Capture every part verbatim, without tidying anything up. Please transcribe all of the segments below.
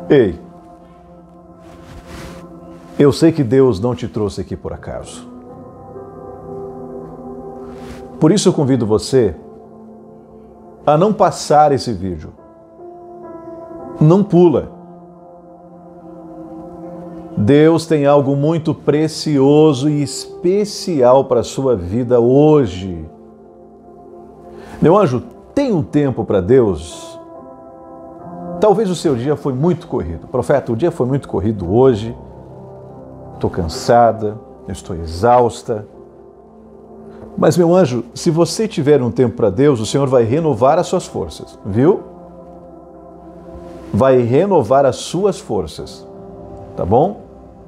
Ei, eu sei que Deus não te trouxe aqui por acaso. Por isso eu convido você a não passar esse vídeo. Não pula. Deus tem algo muito precioso e especial para a sua vida hoje. Meu anjo, tem um tempo para Deus? Talvez o seu dia foi muito corrido. Profeta, o dia foi muito corrido hoje. Estou cansada, eu estou exausta. Mas, meu anjo, se você tiver um tempo para Deus, o Senhor vai renovar as suas forças, viu? Vai renovar as suas forças, tá bom?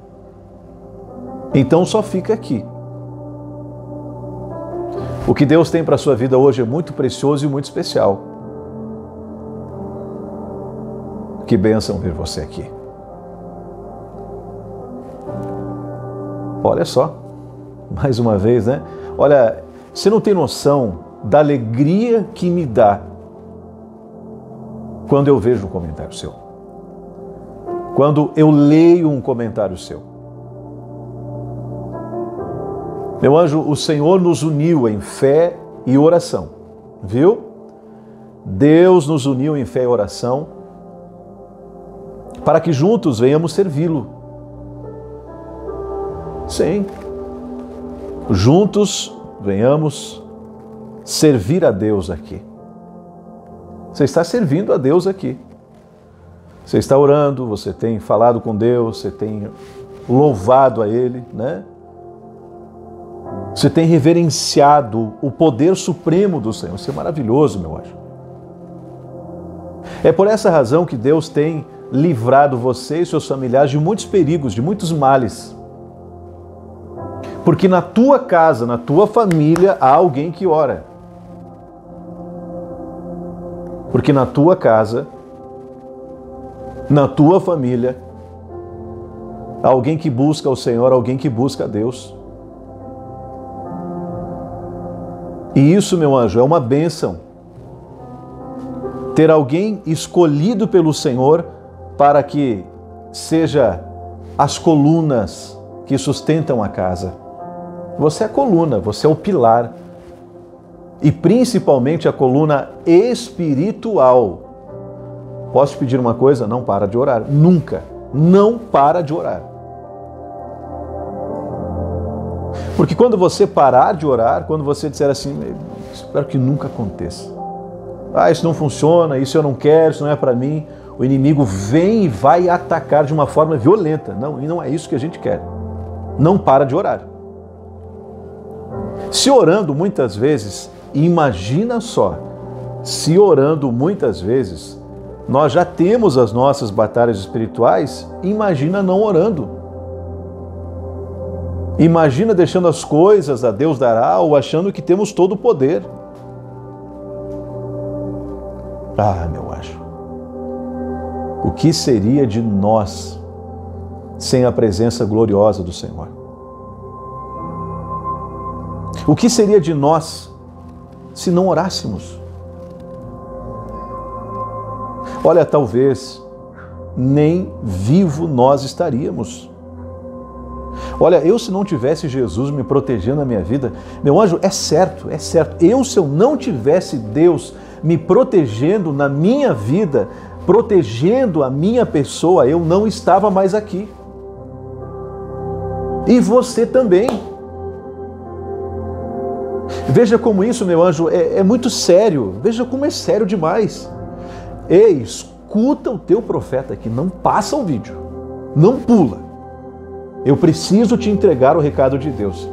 Então só fica aqui. O que Deus tem para a sua vida hoje é muito precioso e muito especial. Que bênção ver você aqui. Olha só, mais uma vez, né? Olha, você não tem noção da alegria que me dá quando eu vejo um comentário seu. Quando eu leio um comentário seu. Meu anjo, o Senhor nos uniu em fé e oração, viu? Deus nos uniu em fé e oração para que juntos venhamos servi-lo. Sim, juntos venhamos servir a Deus aqui. Você está servindo a Deus aqui. Você está orando, você tem falado com Deus, você tem louvado a Ele, né? Você tem reverenciado o poder supremo do Senhor. Isso é maravilhoso, meu anjo. É por essa razão que Deus tem livrado você e seus familiares de muitos perigos, de muitos males. Porque na tua casa, na tua família, há alguém que ora. Porque na tua casa, na tua família, há alguém que busca o Senhor, alguém que busca a Deus. E isso, meu anjo, é uma bênção. Ter alguém escolhido pelo Senhor para que seja as colunas que sustentam a casa. Você é a coluna, você é o pilar. E principalmente a coluna espiritual. Posso te pedir uma coisa? Não para de orar. Nunca. Não para de orar. Porque quando você parar de orar, quando você disser assim, espero que nunca aconteça. Ah, isso não funciona, isso eu não quero, isso não é para mim. O inimigo vem e vai atacar de uma forma violenta. Não, e não é isso que a gente quer. Não para de orar. Se orando muitas vezes, imagina só, se orando muitas vezes, nós já temos as nossas batalhas espirituais, imagina não orando. Imagina deixando as coisas a Deus dará ou achando que temos todo o poder. Ah, meu anjo, o que seria de nós sem a presença gloriosa do Senhor? O que seria de nós se não orássemos? Olha, talvez nem vivo nós estaríamos. Olha, eu se não tivesse Jesus me protegendo na minha vida, meu anjo, é certo, é certo. Eu se eu não tivesse Deus me protegendo na minha vida, protegendo a minha pessoa, eu não estava mais aqui. E você também. Veja como isso, meu anjo, é, é muito sério. Veja como é sério demais. Ei, escuta o teu profeta aqui, não passa o vídeo, não pula. Eu preciso te entregar o recado de Deus.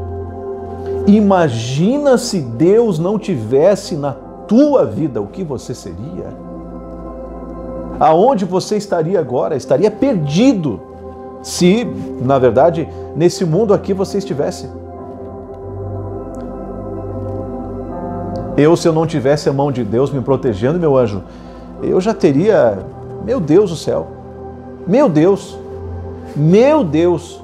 Imagina se Deus não tivesse na tua vida, o que você seria? Aonde você estaria agora? Estaria perdido se, na verdade, nesse mundo aqui você estivesse. Eu, se eu não tivesse a mão de Deus me protegendo, meu anjo, eu já teria, meu Deus do céu, meu Deus, meu Deus,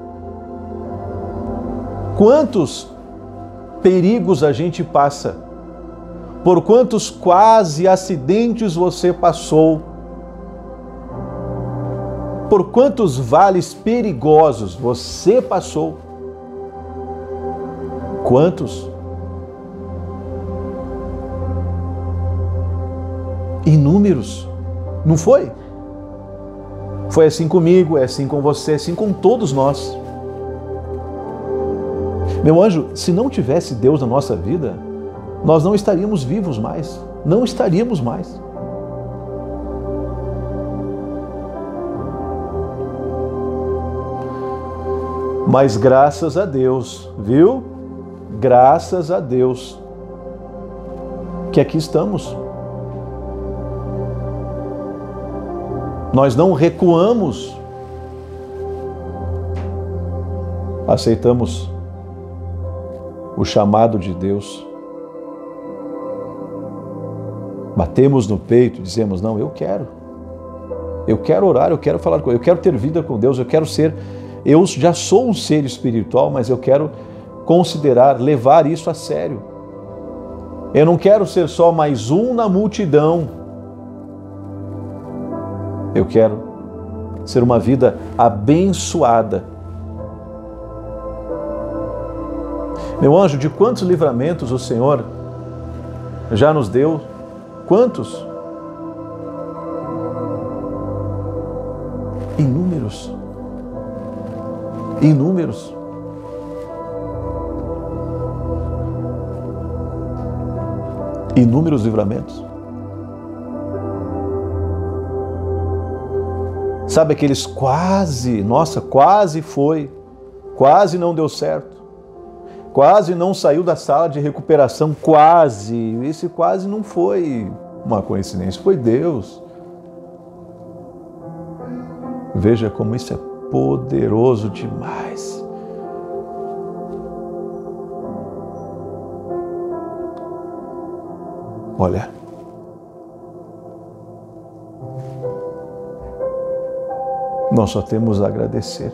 quantos perigos a gente passa, por quantos quase acidentes você passou, por quantos vales perigosos você passou? Quantos? Inúmeros. Não foi? Foi assim comigo, é assim com você, é assim com todos nós. Meu anjo, se não tivesse Deus na nossa vida, nós não estaríamos vivos mais. Não estaríamos mais. Mas graças a Deus, viu? Graças a Deus que aqui estamos. Nós não recuamos. Aceitamos o chamado de Deus. Batemos no peito e dizemos, não, eu quero. Eu quero orar, eu quero falar com Ele, eu quero ter vida com Deus, eu quero ser... Eu já sou um ser espiritual, mas eu quero considerar, levar isso a sério. Eu não quero ser só mais um na multidão. Eu quero ser uma vida abençoada. Meu anjo, de quantos livramentos o Senhor já nos deu? Quantos? Inúmeros. Inúmeros. Inúmeros livramentos. Sabe aqueles quase, nossa, quase foi, quase não deu certo, quase não saiu da sala de recuperação, quase, esse quase não foi uma coincidência, foi Deus. Veja como isso é poderoso demais. Olha, nós só temos a agradecer.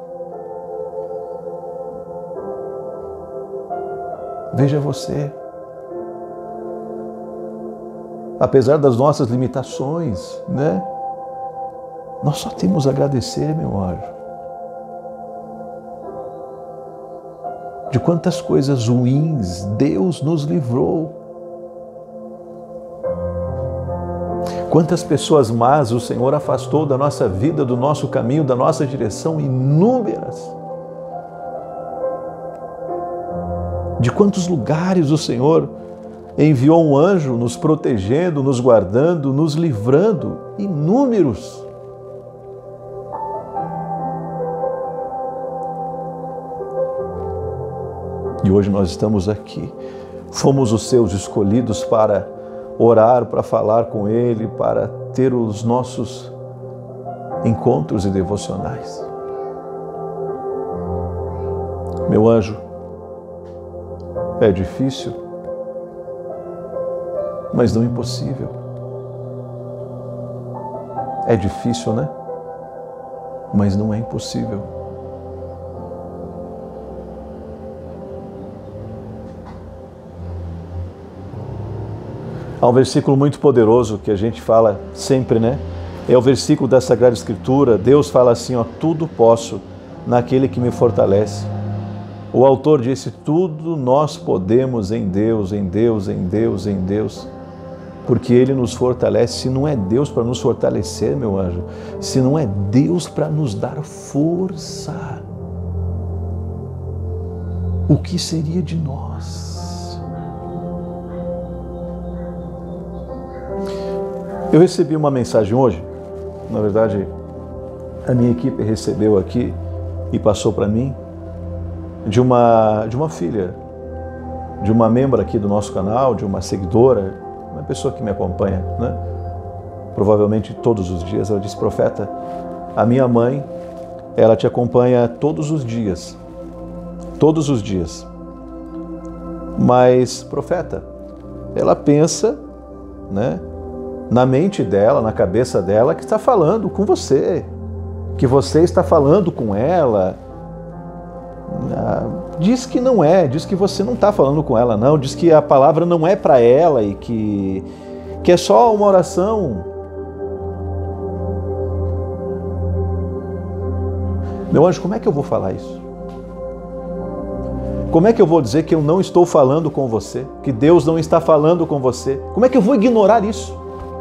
Veja você, apesar das nossas limitações, né? Nós só temos a agradecer, meu anjo. De quantas coisas ruins Deus nos livrou. Quantas pessoas más o Senhor afastou da nossa vida, do nosso caminho, da nossa direção, inúmeras. De quantos lugares o Senhor enviou um anjo nos protegendo, nos guardando, nos livrando, inúmeros. E hoje nós estamos aqui. Fomos os seus escolhidos para orar, para falar com Ele, para ter os nossos encontros e devocionais. Meu anjo, é difícil, mas não impossível. É difícil, né? Mas não é impossível. Há um versículo muito poderoso que a gente fala sempre, né? É o versículo da Sagrada Escritura. Deus fala assim, ó, tudo posso naquele que me fortalece. O autor disse, tudo nós podemos em Deus, em Deus, em Deus, em Deus, porque Ele nos fortalece. Se não é Deus para nos fortalecer, meu anjo, se não é Deus para nos dar força, o que seria de nós? Eu recebi uma mensagem hoje, na verdade, a minha equipe recebeu aqui e passou para mim, de uma, de uma filha, de uma membro aqui do nosso canal, de uma seguidora, uma pessoa que me acompanha, né? Provavelmente todos os dias. Ela disse, profeta, a minha mãe, ela te acompanha todos os dias, todos os dias. Mas, profeta, ela pensa, né, na mente dela, na cabeça dela, que está falando com você, que você está falando com ela. Diz que não é, diz que você não está falando com ela, não, diz que a palavra não é para ela e que, que é só uma oração. Meu anjo, como é que eu vou falar isso? Como é que eu vou dizer que eu não estou falando com você? Que Deus não está falando com você? Como é que eu vou ignorar isso?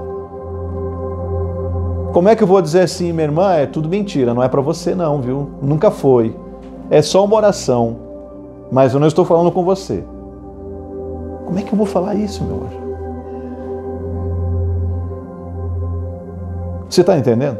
Como é que eu vou dizer assim, minha irmã, é tudo mentira, não é para você não, viu? Nunca foi. É só uma oração, mas eu não estou falando com você. Como é que eu vou falar isso, meu anjo? Você está entendendo?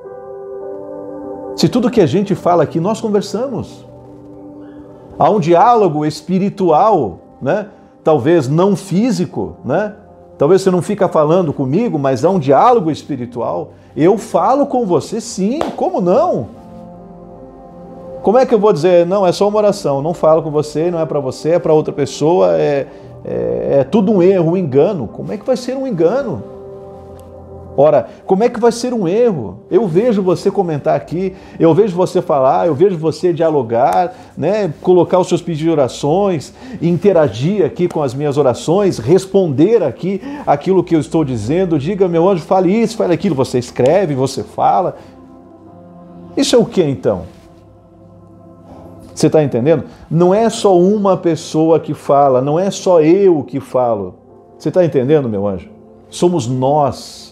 Se tudo que a gente fala aqui, nós conversamos. Há um diálogo espiritual, né? Talvez não físico, né? Talvez você não fica falando comigo, mas há um diálogo espiritual. Eu falo com você sim, como não? Como é que eu vou dizer, não, é só uma oração, não falo com você, não é para você, é para outra pessoa, é, é, é tudo um erro, um engano. Como é que vai ser um engano? Ora, como é que vai ser um erro? Eu vejo você comentar aqui, eu vejo você falar, eu vejo você dialogar, né, colocar os seus pedidos de orações, interagir aqui com as minhas orações, responder aqui aquilo que eu estou dizendo. Diga, meu anjo, fale isso, fale aquilo. Você escreve, você fala. Isso é o que então? Você está entendendo? Não é só uma pessoa que fala, não é só eu que falo. Você está entendendo, meu anjo? Somos nós.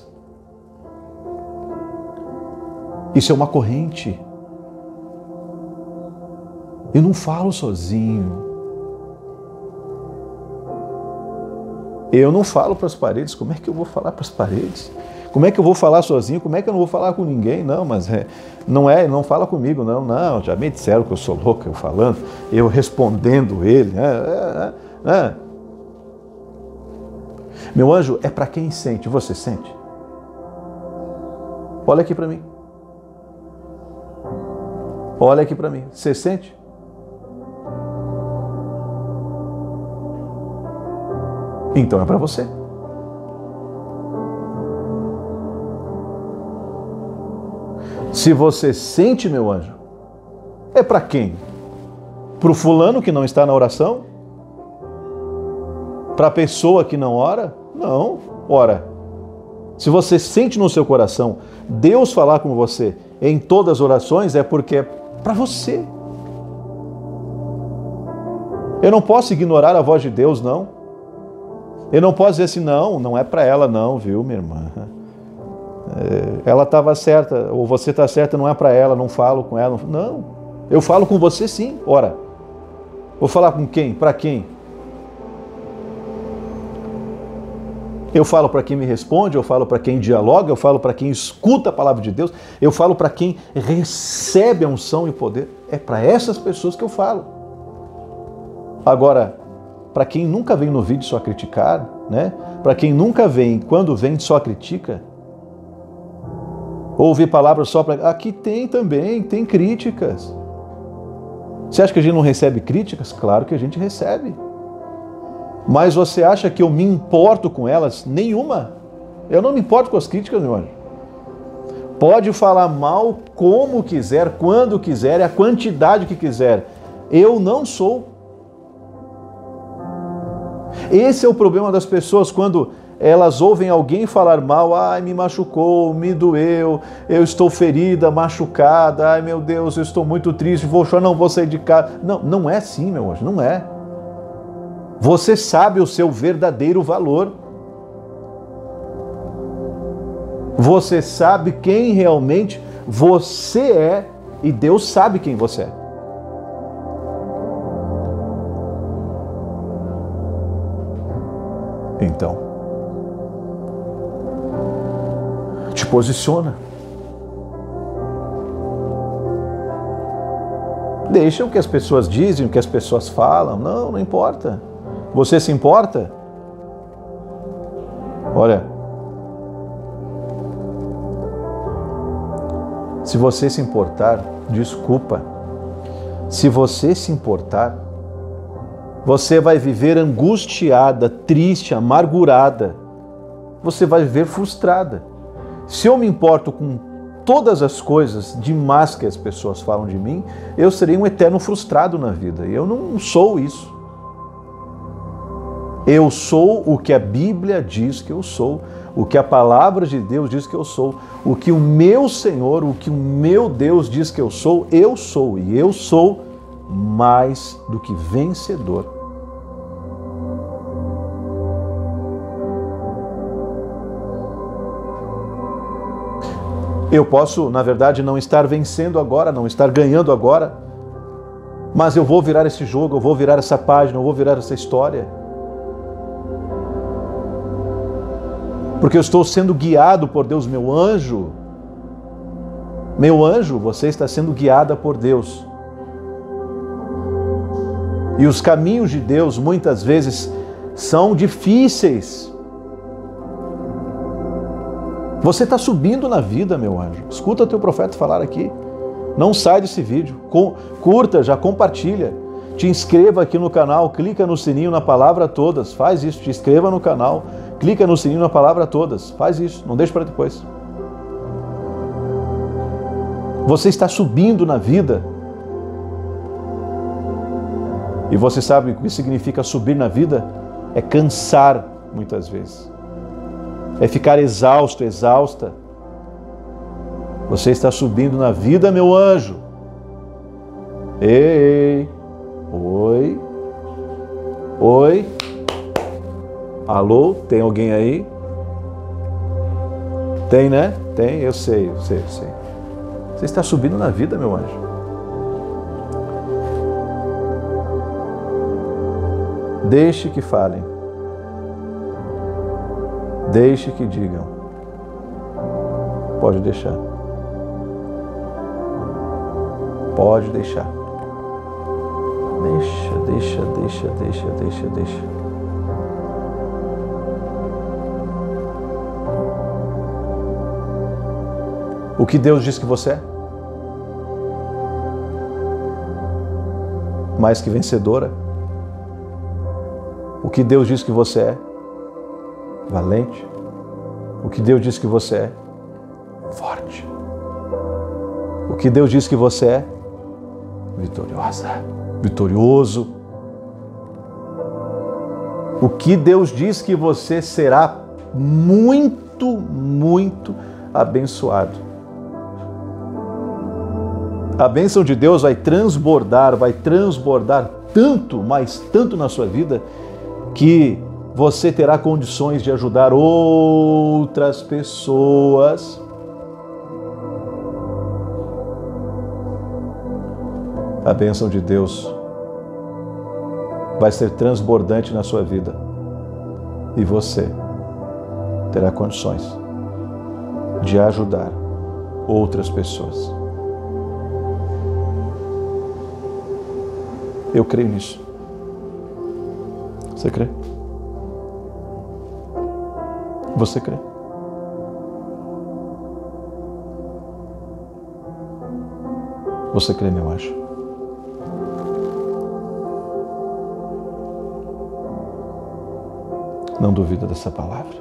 Isso é uma corrente. Eu não falo sozinho. Eu não falo para as paredes. Como é que eu vou falar para as paredes? Como é que eu vou falar sozinho? Como é que eu não vou falar com ninguém? Não, mas é, não é, não fala comigo, não. Não, já me disseram que eu sou louco, eu falando, eu respondendo ele. É, é, é. Meu anjo, é para quem sente. Você sente? Olha aqui para mim. Olha aqui para mim. Você sente? Então é para você. Se você sente, meu anjo, é para quem? Para o fulano que não está na oração? Para a pessoa que não ora? Não. Ora, se você sente no seu coração Deus falar com você em todas as orações, é porque é para você. Eu não posso ignorar a voz de Deus, não. Eu não posso dizer assim, não, não é para ela não, viu, minha irmã? É, ela estava certa, ou você está certa, não é para ela, não falo com ela. Não, eu falo com você sim. Ora, vou falar com quem? Para quem? Eu falo para quem me responde, eu falo para quem dialoga, eu falo para quem escuta a palavra de Deus, eu falo para quem recebe a unção e o poder. É para essas pessoas que eu falo. Agora, para quem nunca vem no vídeo só criticar, né? Para quem nunca vem, quando vem só critica, ou ouvir palavras só para... Aqui tem também, tem críticas. Você acha que a gente não recebe críticas? Claro que a gente recebe. Mas você acha que eu me importo com elas? Nenhuma. Eu não me importo com as críticas, meu anjo. Pode falar mal como quiser, quando quiser, a quantidade que quiser. Eu não sou. Esse é o problema das pessoas quando elas ouvem alguém falar mal. Ai, me machucou, me doeu, eu estou ferida, machucada. Ai, meu Deus, eu estou muito triste, vou chorar, não vou sair de casa. Não, não é assim, meu anjo, não é. Você sabe o seu verdadeiro valor. Você sabe quem realmente você é e Deus sabe quem você é. Então, te posiciona. Deixa o que as pessoas dizem, o que as pessoas falam. Não, não importa. Você se importa? Olha, se você se importar, desculpa. Se você se importar, você vai viver angustiada, triste, amargurada. Você vai viver frustrada. Se eu me importo com todas as coisas demais que as pessoas falam de mim, eu serei um eterno frustrado na vida. E eu não sou isso. Eu sou o que a Bíblia diz que eu sou. o que a palavra de Deus diz que eu sou, o que o meu Senhor, o que o meu Deus diz que eu sou, eu sou, e eu sou mais do que vencedor. Eu posso, na verdade, não estar vencendo agora, não estar ganhando agora, mas eu vou virar esse jogo, eu vou virar essa página, eu vou virar essa história. Porque eu estou sendo guiado por Deus, meu anjo. Meu anjo, você está sendo guiada por Deus. E os caminhos de Deus, muitas vezes, são difíceis. Você está subindo na vida, meu anjo. Escuta o teu profeta falar aqui. Não sai desse vídeo. Curta, já compartilha. Te inscreva aqui no canal, clica no sininho na palavra todas. Faz isso, te inscreva no canal, clica no sininho na palavra todas. Faz isso, não deixe para depois. Você está subindo na vida. E você sabe o que significa subir na vida? É cansar muitas vezes. É ficar exausto, exausta. Você está subindo na vida, meu anjo. Ei, oi, oi. Alô, tem alguém aí? Tem, né? Tem, eu sei, eu sei, eu sei. Você está subindo na vida, meu anjo. Deixe que falem. Deixe que digam. Pode deixar. Pode deixar. Deixa, deixa, deixa, deixa, deixa, deixa. O que Deus diz que você é? Mais que vencedora. O que Deus diz que você é? Valente. O que Deus diz que você é? Forte. O que Deus diz que você é? Vitoriosa. Vitorioso. O que Deus diz que você será? Muito, muito abençoado. A bênção de Deus vai transbordar, vai transbordar tanto, mas tanto na sua vida, que você terá condições de ajudar outras pessoas. A bênção de Deus vai ser transbordante na sua vida e você terá condições de ajudar outras pessoas. Eu creio nisso. Você crê? Você crê? Você crê, meu anjo? Não duvida dessa palavra.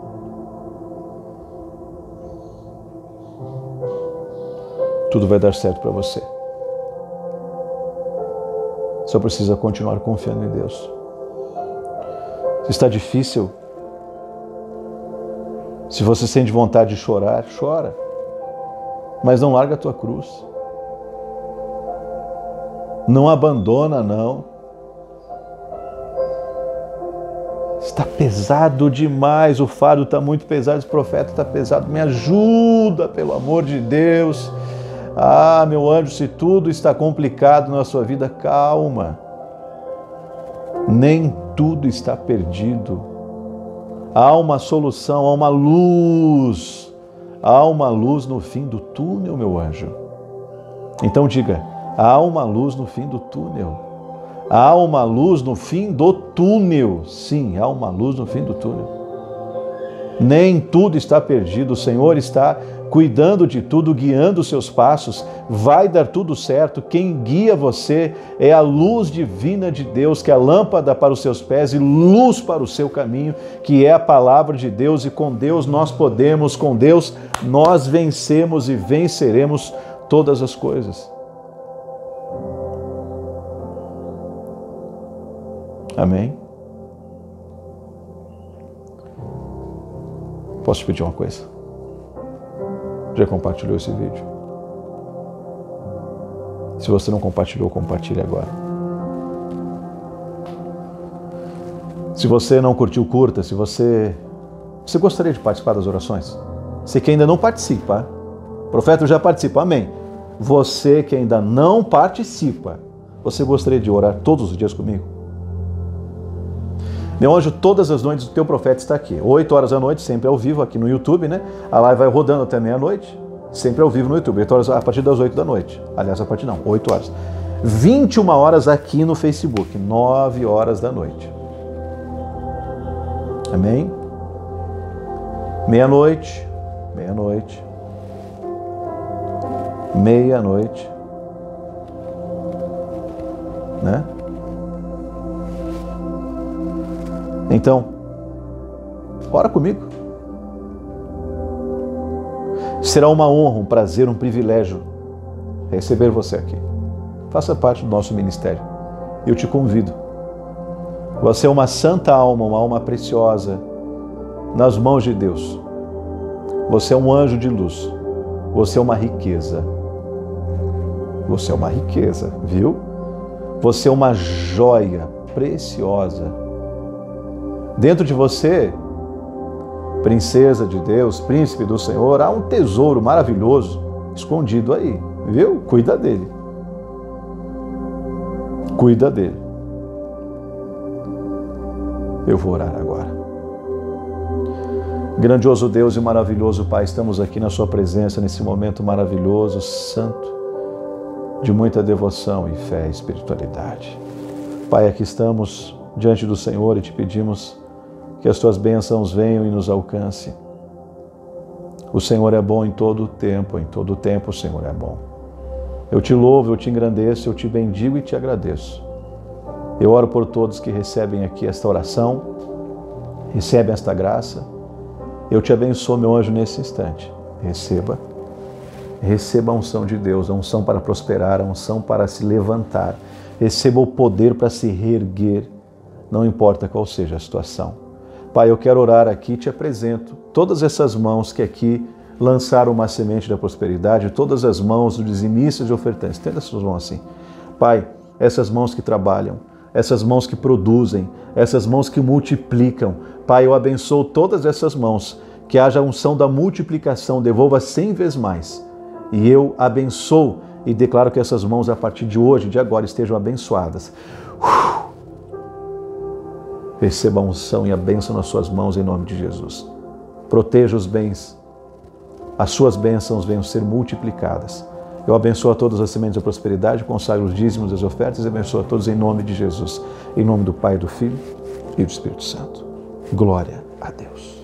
Tudo vai dar certo para você. Só precisa continuar confiando em Deus. Se está difícil, se você sente vontade de chorar, chora. Mas não larga a tua cruz. Não abandona, não. Está pesado demais, o fardo está muito pesado, esse profeta está pesado. Me ajuda, pelo amor de Deus. Ah, meu anjo, se tudo está complicado na sua vida, calma. Nem tudo está perdido. Há uma solução, há uma luz. Há uma luz no fim do túnel, meu anjo. Então diga, há uma luz no fim do túnel. Há uma luz no fim do túnel. Sim, há uma luz no fim do túnel. Nem tudo está perdido. O Senhor está cuidando de tudo, guiando os seus passos. Vai dar tudo certo. Quem guia você é a luz divina de Deus, que é a lâmpada para os seus pés e luz para o seu caminho, que é a palavra de Deus. E com Deus nós podemos, com Deus nós vencemos e venceremos todas as coisas. Amém? Posso te pedir uma coisa? Já compartilhou esse vídeo? Se você não compartilhou, compartilhe agora. Se você não curtiu, curta. Se você, você gostaria de participar das orações? Você que ainda não participa, o profeta já participa, amém. Você que ainda não participa, você gostaria de orar todos os dias comigo? Meu anjo, todas as noites o teu profeta está aqui. oito horas da noite, sempre ao vivo aqui no YouTube, né? A live vai rodando até meia-noite, sempre ao vivo no YouTube. oito horas a partir das oito da noite. Aliás, a partir não, oito horas. vinte e uma horas aqui no Facebook, nove horas da noite. Amém? Meia-noite, meia-noite, meia-noite, né? Então, ora comigo. Será uma honra, um prazer, um privilégio receber você aqui. Faça parte do nosso ministério. Eu te convido. Você é uma santa alma, uma alma preciosa nas mãos de Deus. Você é um anjo de luz. Você é uma riqueza. Você é uma riqueza, viu? Você é uma joia preciosa. Dentro de você, princesa de Deus, príncipe do Senhor, há um tesouro maravilhoso escondido aí, viu? Cuida dele. Cuida dele. Eu vou orar agora. Grandioso Deus e maravilhoso Pai, estamos aqui na sua presença nesse momento maravilhoso, santo, de muita devoção e fé e espiritualidade. Pai, aqui estamos diante do Senhor e te pedimos que as tuas bênçãos venham e nos alcancem. O Senhor é bom em todo o tempo, em todo o tempo o Senhor é bom. Eu te louvo, eu te engrandeço, eu te bendigo e te agradeço. Eu oro por todos que recebem aqui esta oração, recebem esta graça. Eu te abençoo, meu anjo, nesse instante. Receba. Receba a unção de Deus, a unção para prosperar, a unção para se levantar. Receba o poder para se reerguer, não importa qual seja a situação. Pai, eu quero orar aqui e te apresento todas essas mãos que aqui lançaram uma semente da prosperidade, todas as mãos dos dizimistas e ofertantes. Tenda as suas mãos assim. Pai, essas mãos que trabalham, essas mãos que produzem, essas mãos que multiplicam. Pai, eu abençoo todas essas mãos, que haja a unção da multiplicação, devolva cem vezes mais. E eu abençoo e declaro que essas mãos, a partir de hoje, de agora, estejam abençoadas. Uf. Receba a unção e a bênção nas suas mãos em nome de Jesus. Proteja os bens. As suas bênçãos venham ser multiplicadas. Eu abençoo a todas as sementes da prosperidade, consagro os dízimos e as ofertas e abençoo a todos em nome de Jesus. Em nome do Pai, do Filho e do Espírito Santo. Glória a Deus.